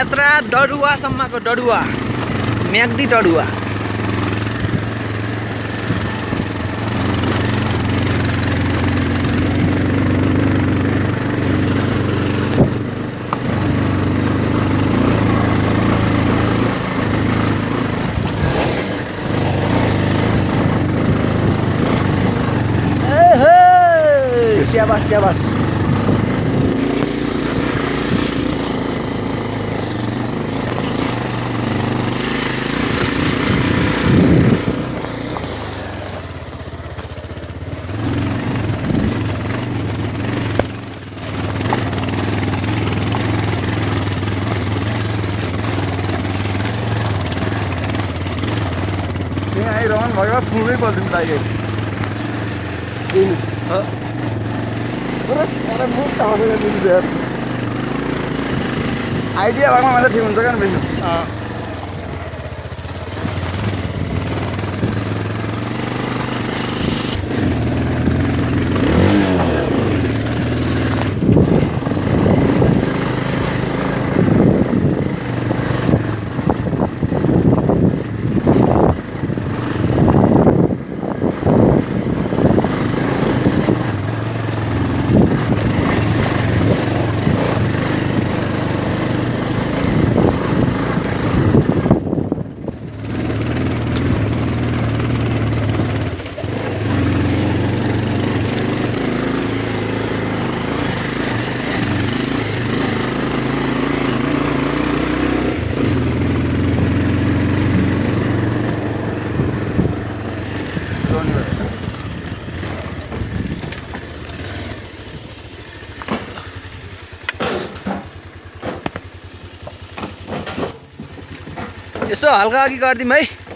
खतरा डडुवासम्मको Daduwa Myagdi Daduwa. Siabas, siabas. Ini air orang bawa pulih balik lagi. Ini. orang बहुत sama dengan ini dia. Idea lama mana sih untuk kan besok. यसो हल्का अघि गरिदिउँ है।